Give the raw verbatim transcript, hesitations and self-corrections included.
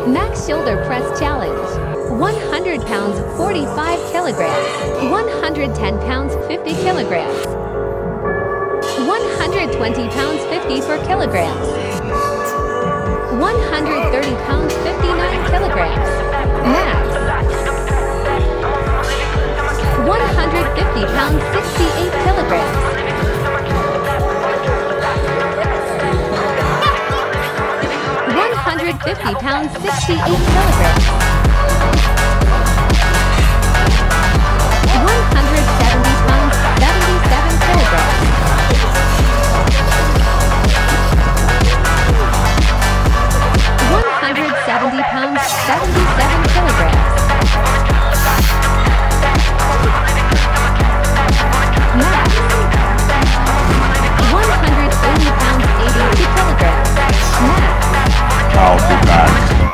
Max Shoulder Press Challenge. one hundred pounds, forty-five kilograms. one hundred ten pounds, fifty kilograms. one hundred twenty pounds, fifty-four kilograms. one hundred thirty pounds, fifty-nine kilograms. Max. one hundred fifty pounds, sixty-eight kilograms. one hundred fifty pounds, sixty-eight kilograms. one hundred seventy pounds, seventy-seven kilograms. one hundred seventy pounds, seventy-seven